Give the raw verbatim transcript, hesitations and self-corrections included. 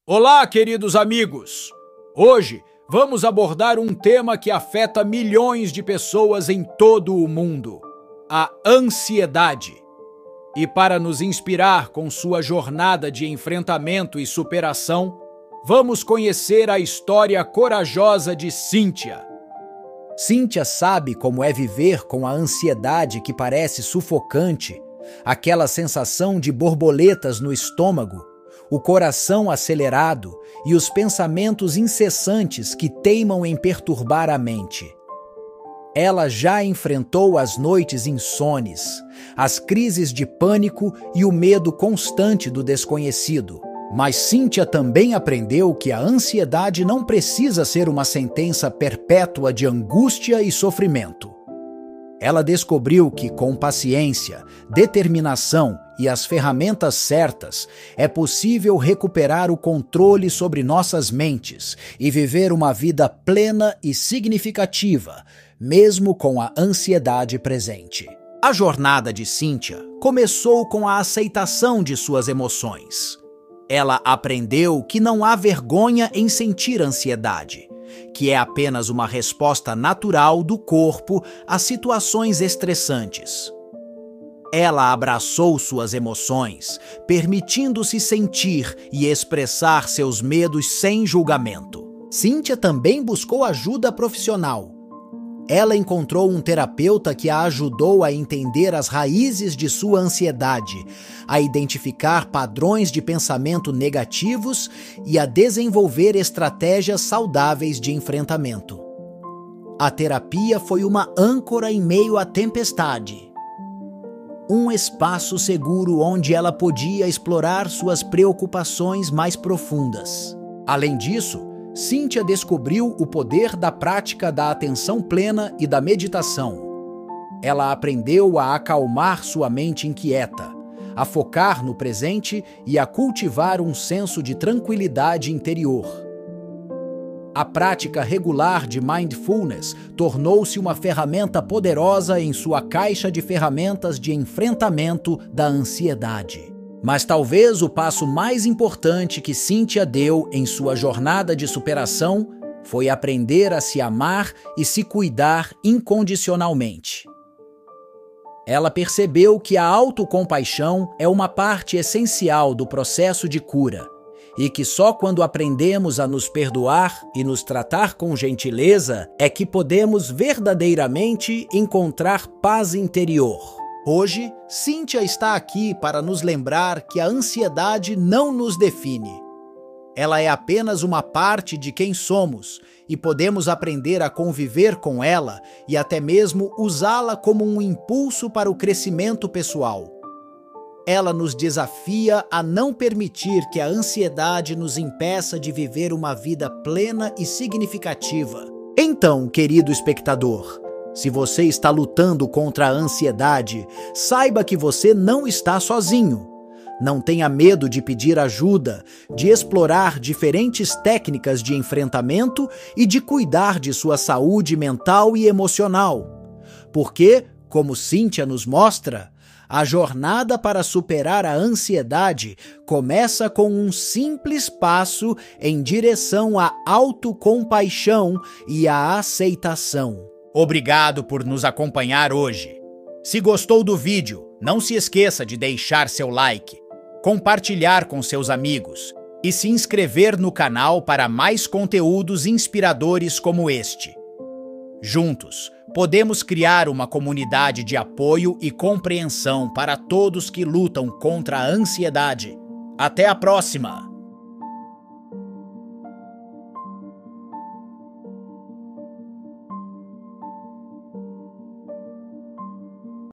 Olá, queridos amigos! Hoje vamos abordar um tema que afeta milhões de pessoas em todo o mundo: a ansiedade. E para nos inspirar com sua jornada de enfrentamento e superação, vamos conhecer a história corajosa de Cíntia. Cíntia sabe como é viver com a ansiedade que parece sufocante, aquela sensação de borboletas no estômago, o coração acelerado e os pensamentos incessantes que teimam em perturbar a mente. Ela já enfrentou as noites insones, as crises de pânico e o medo constante do desconhecido. Mas Cíntia também aprendeu que a ansiedade não precisa ser uma sentença perpétua de angústia e sofrimento. Ela descobriu que, com paciência, determinação e as ferramentas certas, é possível recuperar o controle sobre nossas mentes e viver uma vida plena e significativa, mesmo com a ansiedade presente. A jornada de Cíntia começou com a aceitação de suas emoções. Ela aprendeu que não há vergonha em sentir ansiedade, que é apenas uma resposta natural do corpo a situações estressantes. Ela abraçou suas emoções, permitindo-se sentir e expressar seus medos sem julgamento. Cíntia também buscou ajuda profissional. Ela encontrou um terapeuta que a ajudou a entender as raízes de sua ansiedade, a identificar padrões de pensamento negativos e a desenvolver estratégias saudáveis de enfrentamento. A terapia foi uma âncora em meio à tempestade. Um espaço seguro onde ela podia explorar suas preocupações mais profundas. Além disso, Cíntia descobriu o poder da prática da atenção plena e da meditação. Ela aprendeu a acalmar sua mente inquieta, a focar no presente e a cultivar um senso de tranquilidade interior. A prática regular de mindfulness tornou-se uma ferramenta poderosa em sua caixa de ferramentas de enfrentamento da ansiedade. Mas talvez o passo mais importante que Cíntia deu em sua jornada de superação foi aprender a se amar e se cuidar incondicionalmente. Ela percebeu que a autocompaixão é uma parte essencial do processo de cura e que só quando aprendemos a nos perdoar e nos tratar com gentileza é que podemos verdadeiramente encontrar paz interior. Hoje, Cíntia está aqui para nos lembrar que a ansiedade não nos define. Ela é apenas uma parte de quem somos e podemos aprender a conviver com ela e até mesmo usá-la como um impulso para o crescimento pessoal. Ela nos desafia a não permitir que a ansiedade nos impeça de viver uma vida plena e significativa. Então, querido espectador, se você está lutando contra a ansiedade, saiba que você não está sozinho. Não tenha medo de pedir ajuda, de explorar diferentes técnicas de enfrentamento e de cuidar de sua saúde mental e emocional. Porque, como Cíntia nos mostra, a jornada para superar a ansiedade começa com um simples passo em direção à autocompaixão e à aceitação. Obrigado por nos acompanhar hoje. Se gostou do vídeo, não se esqueça de deixar seu like, compartilhar com seus amigos e se inscrever no canal para mais conteúdos inspiradores como este. Juntos, podemos criar uma comunidade de apoio e compreensão para todos que lutam contra a ansiedade. Até a próxima!